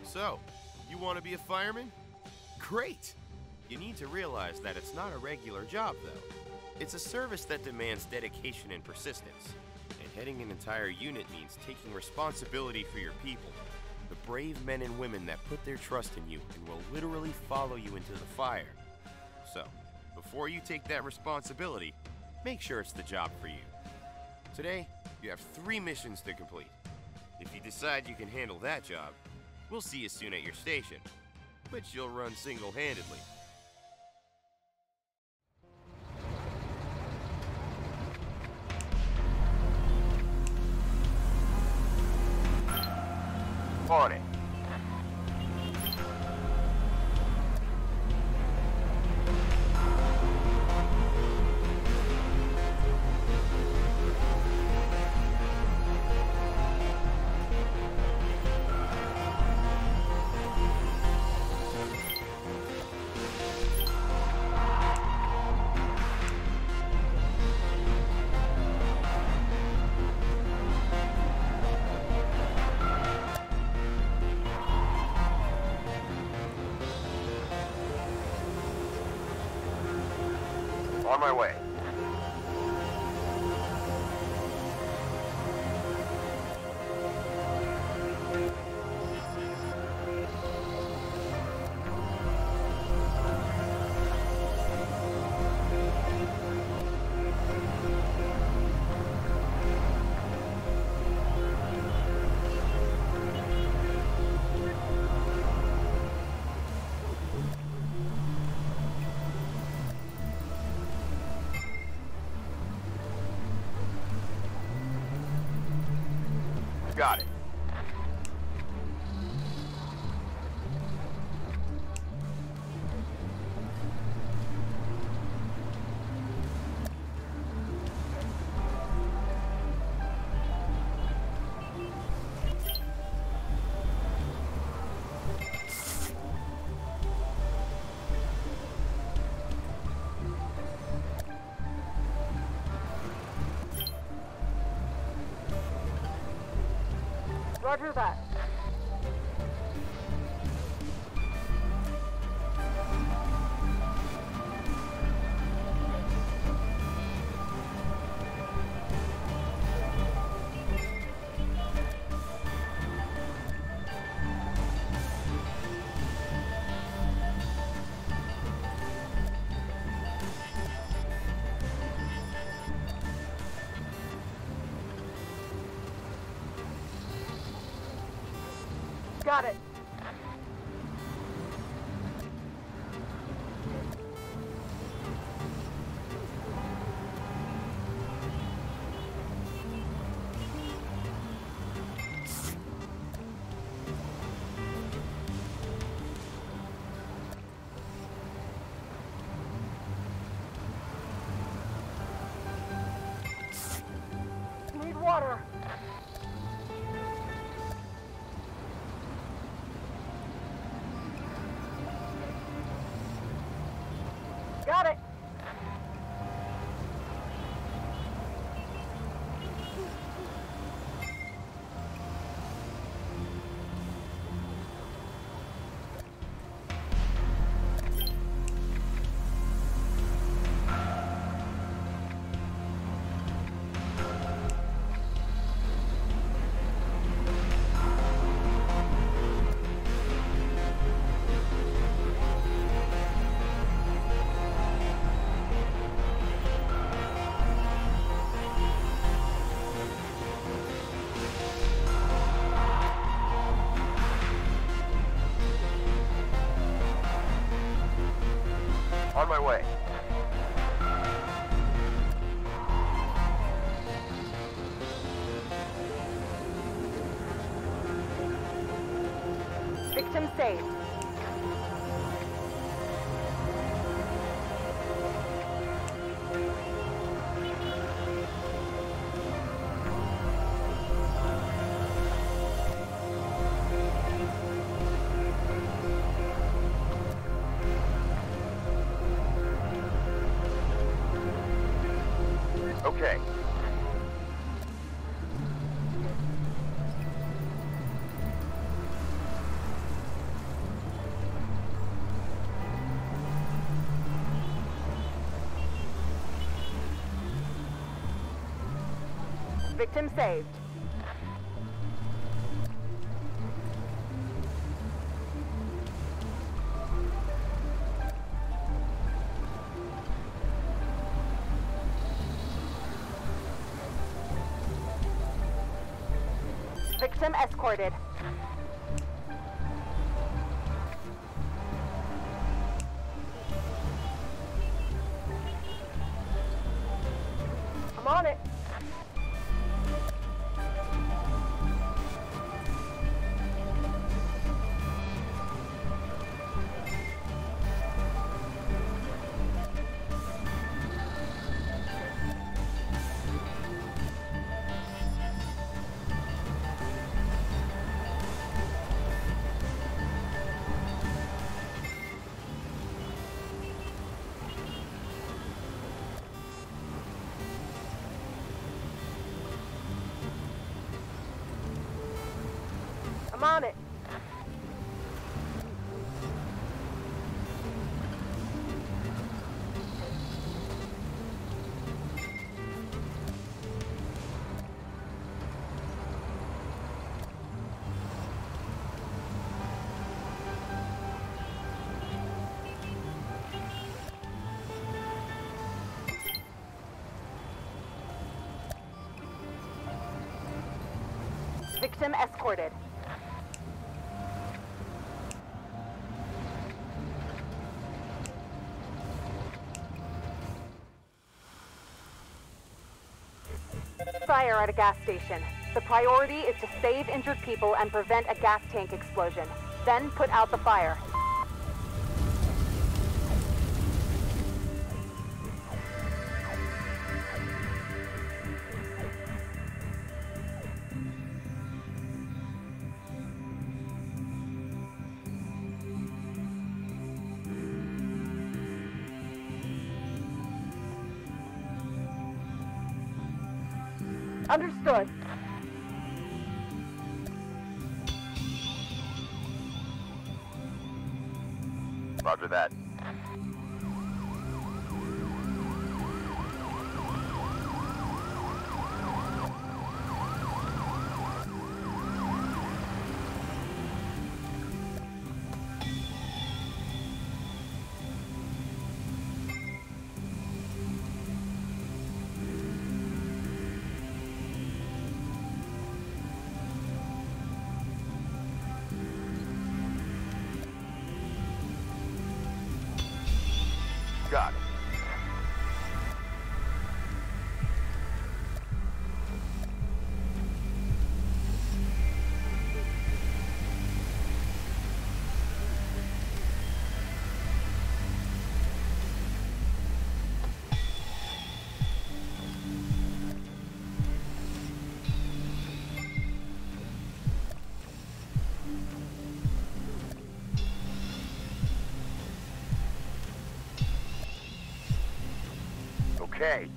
So, you want to be a fireman? Great! You need to realize that it's not a regular job, though. It's a service that demands dedication and persistence. And heading an entire unit means taking responsibility for your people. The brave men and women that put their trust in you and will literally follow you into the fire. So, before you take that responsibility, make sure it's the job for you. Today, you have 3 missions to complete. If you decide you can handle that job, we'll see you soon at your station, which you'll run single-handedly. On it. On my way. Got it. Roger that. Got it. Need water. Got it. On my way. Victim saved. Okay. Victim saved. Victim escorted. I'm on it. I'm on it. Victim escorted. Fire at a gas station. The priority is to save injured people and prevent a gas tank explosion. Then put out the fire. Understood. Roger that. Got it. Okay.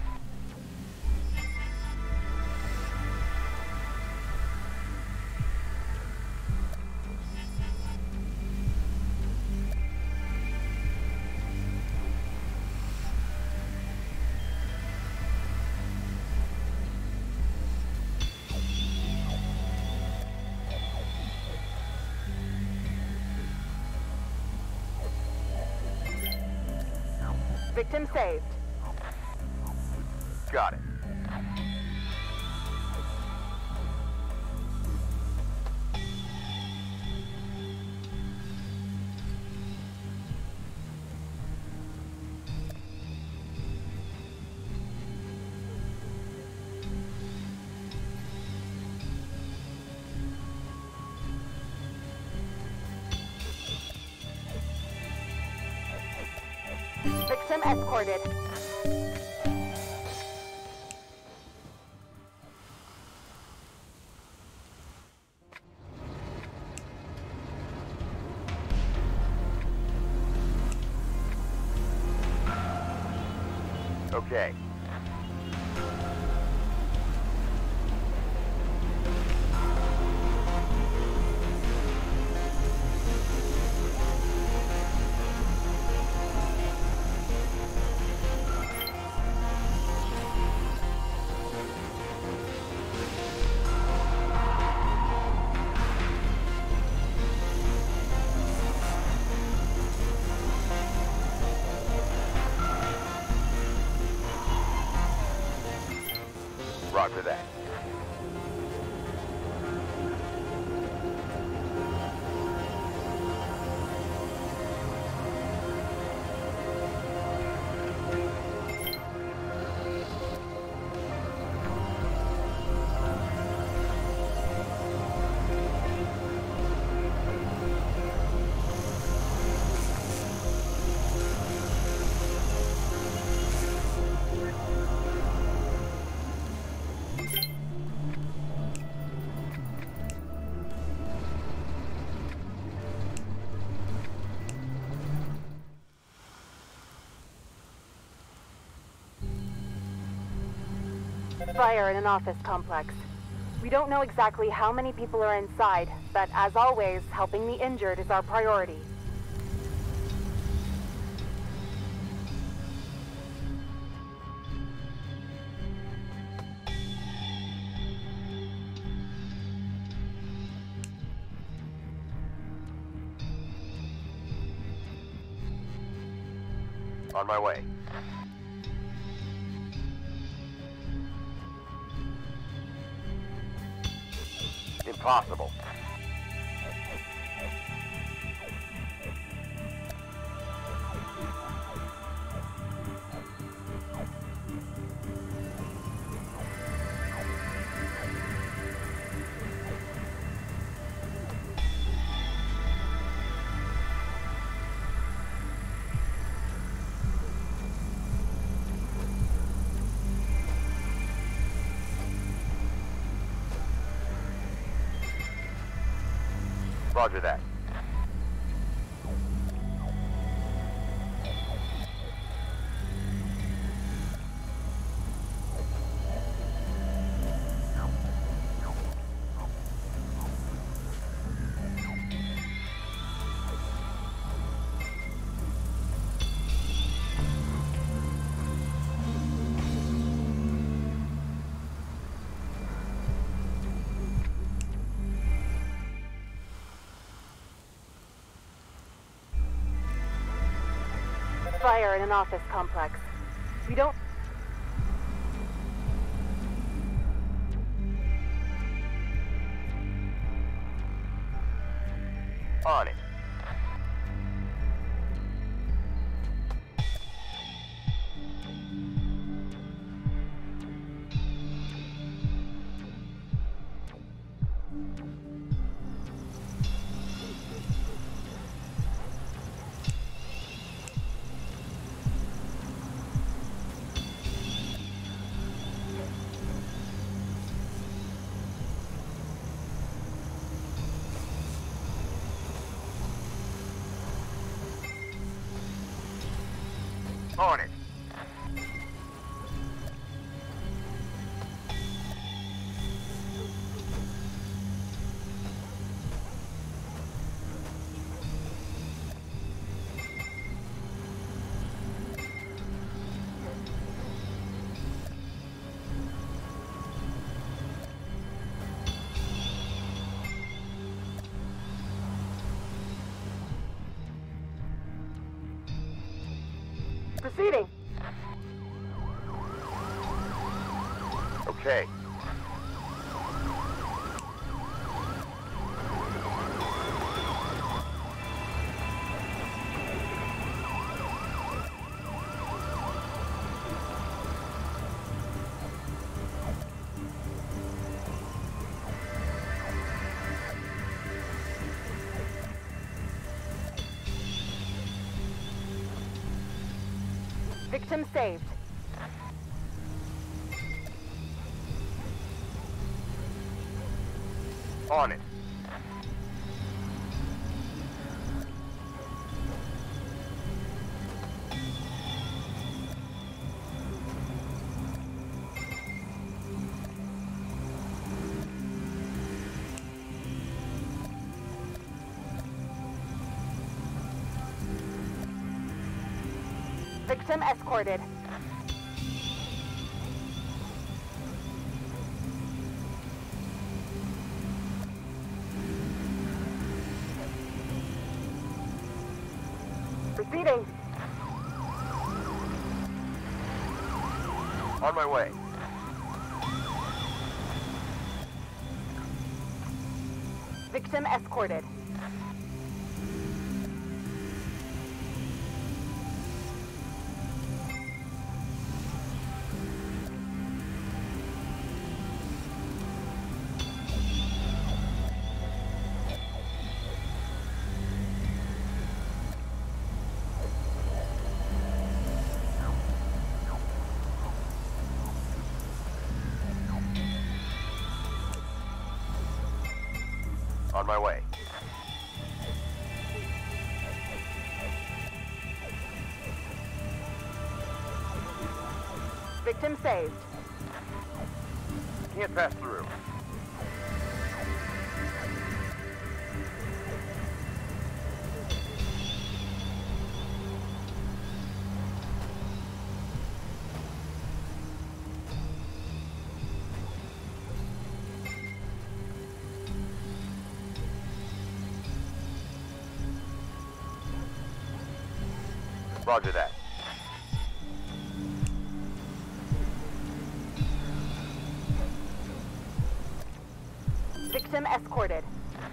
Victim saved. Got it. Victim escorted. Okay. Roger that. Fire in an office complex. We don't know exactly how many people are inside, but as always, helping the injured is our priority. On my way. Impossible. Roger that. Fire in an office complex. We don't... On it. On it. Proceeding. Okay. Victim saved. On it. Victim escorted. Proceeding. On my way. Victim escorted. On my way. Victim saved. Can't pass through. Roger that. Victim escorted.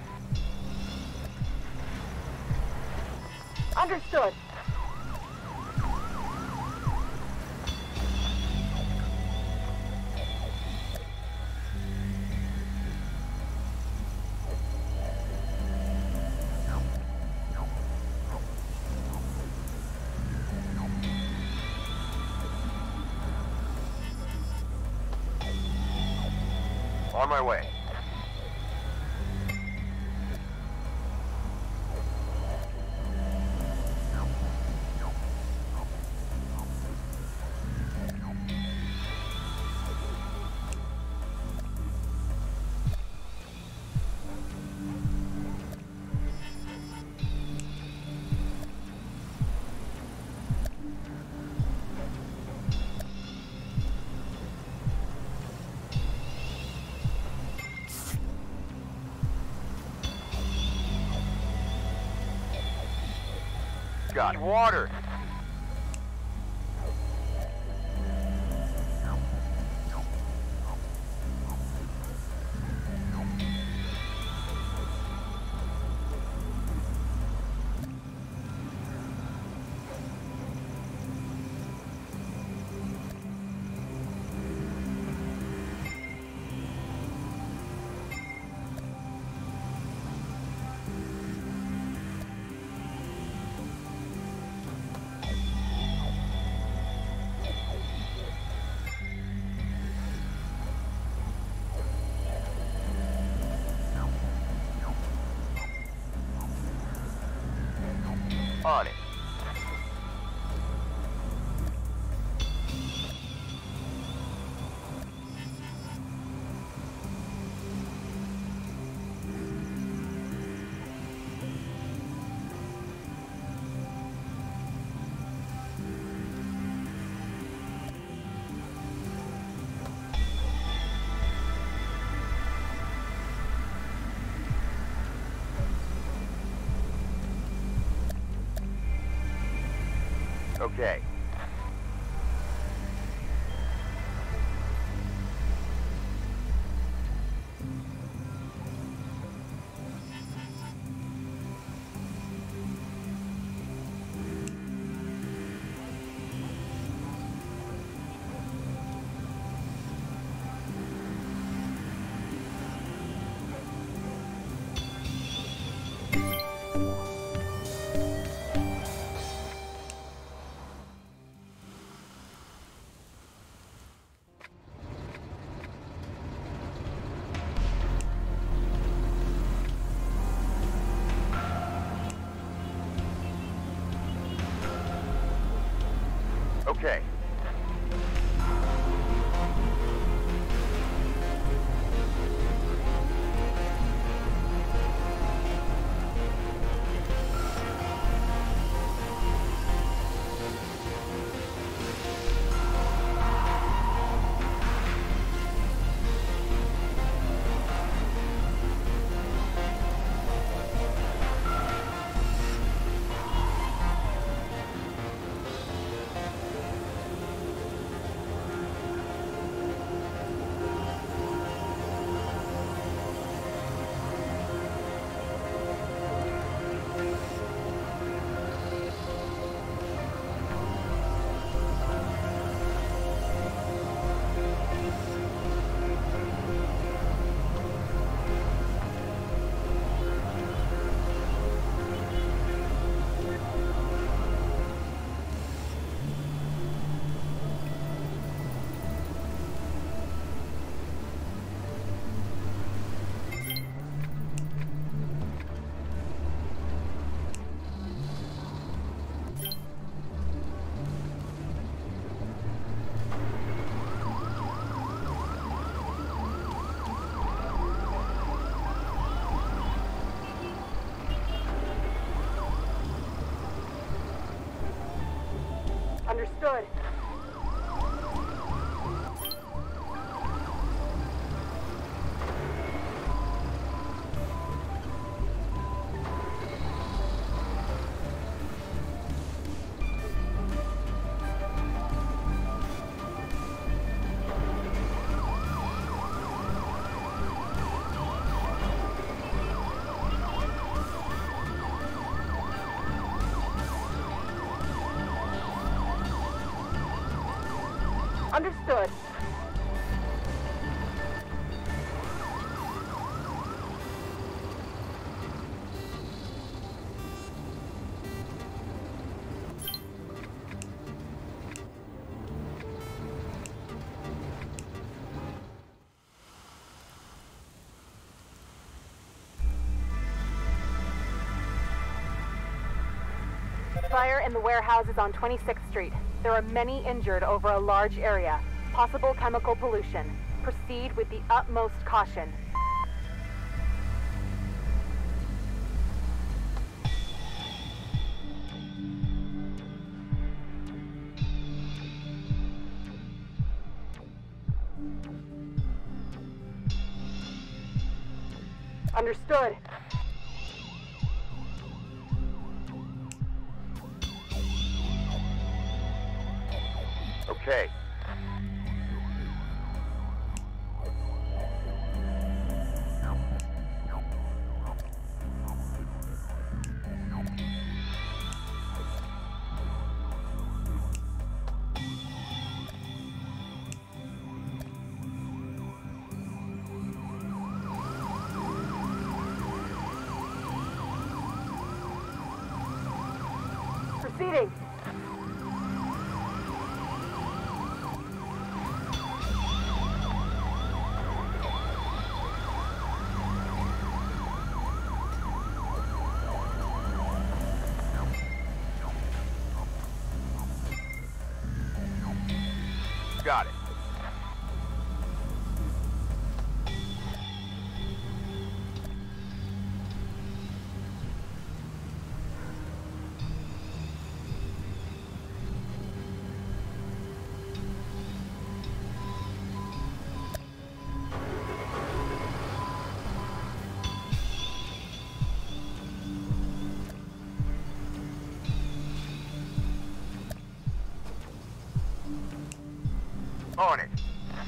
Understood. On my way. Got water. On it. Okay. Okay. Understood. Understood. Fire in the warehouses on 26th Street. There are many injured over a large area. Possible chemical pollution. Proceed with the utmost caution. Understood. Okay. Proceeding. Got it. On it.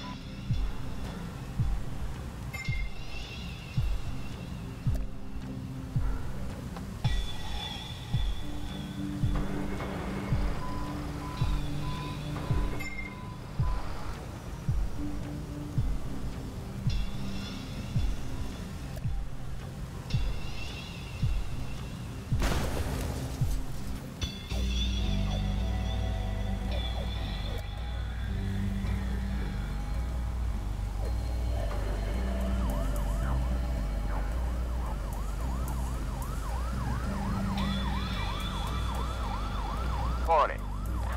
On it.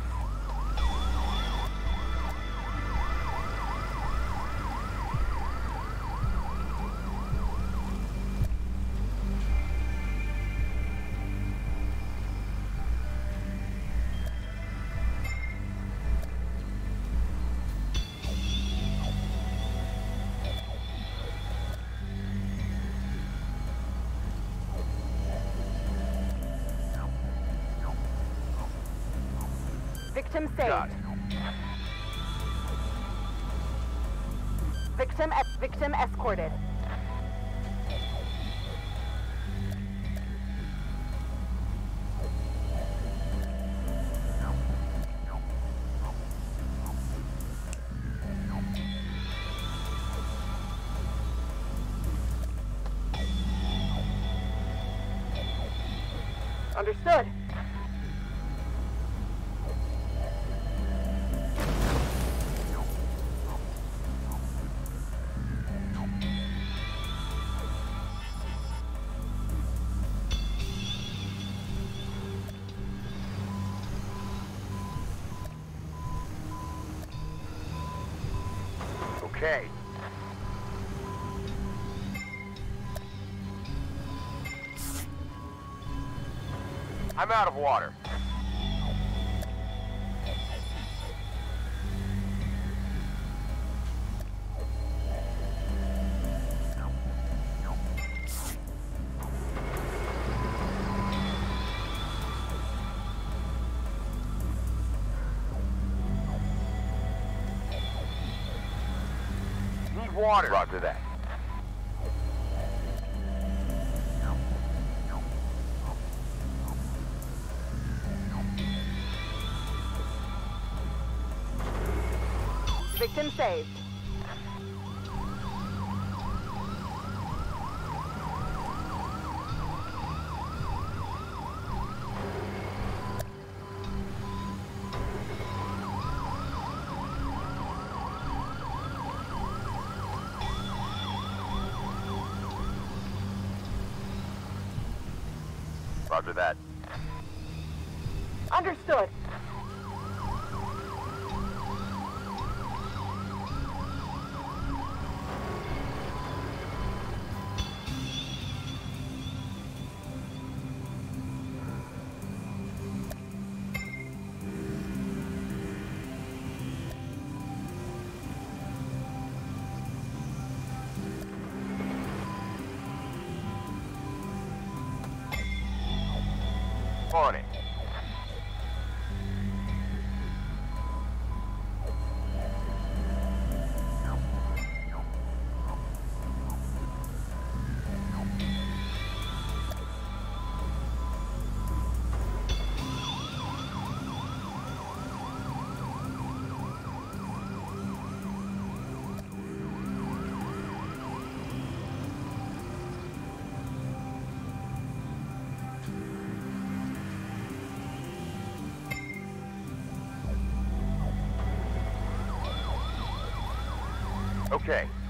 Victim saved. Victim escorted. Understood. Okay. I'm out of water. water. Roger that. Victim saved. Roger that. Understood. On it. Okay,